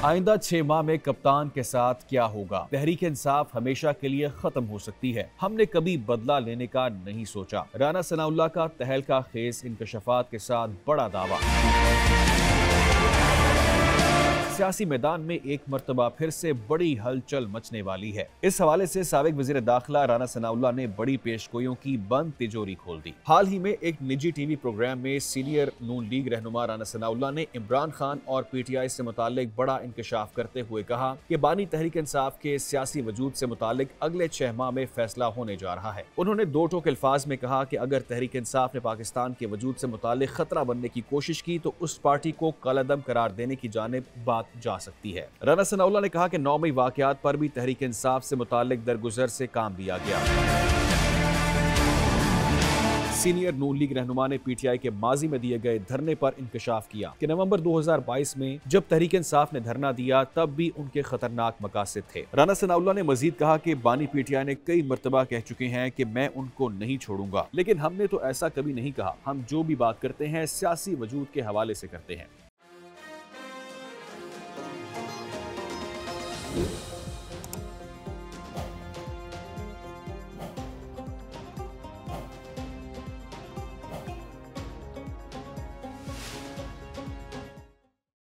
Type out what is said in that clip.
आइंदा 6 माह में कप्तान के साथ क्या होगा? तहरीक इंसाफ हमेशा के लिए खत्म हो सकती है। हमने कभी बदला लेने का नहीं सोचा। राना सनाउल्लाह का तहलका खेज इंकशाफात के साथ बड़ा दावा। सियासी मैदान में एक मर्तबा फिर से बड़ी हलचल मचने वाली है। इस हवाले से साबिक वजीर दाखिला राना सनाउल्लाह ने बड़ी पेशगोइयों की बंद तिजोरी खोल दी। हाल ही में एक निजी टीवी प्रोग्राम में सीनियर नून लीग रहनुमा राना सनाउल्लाह ने इमरान खान और पीटीआई से मुतालिक बड़ा इंकशाफ करते हुए कहा कि बानी तहरीक इंसाफ के सियासी वजूद से मुतालिक अगले 6 माह में फैसला होने जा रहा है। उन्होंने दो टोक अल्फाज में कहा कि अगर तहरीक इंसाफ ने पाकिस्तान के वजूद से मुतालिक खतरा बनने की कोशिश की तो उस पार्टी को कलअदम करार देने की जानिब बात जा सकती है। राना सनाउल्लाह ने कहा कि 9 मई वाकयात पर भी तहरीक इंसाफ से मुतालिक दरगुजर से काम लिया गया। सीनियर नून लीग रहनुमा ने पीटीआई के माजी में दिए गए धरने पर इंकशाफ किया कि नवंबर 2022 में जब तहरीक इंसाफ ने धरना दिया तब भी उनके खतरनाक मकासद थे। राना सनाउल्लाह ने मजीद कहा कि बानी पीटीआई ने कई मर्तबा कह चुके हैं कि मैं उनको नहीं छोड़ूंगा, लेकिन हमने तो ऐसा कभी नहीं कहा। हम जो भी बात करते हैं सियासी वजूद के हवाले से करते हैं।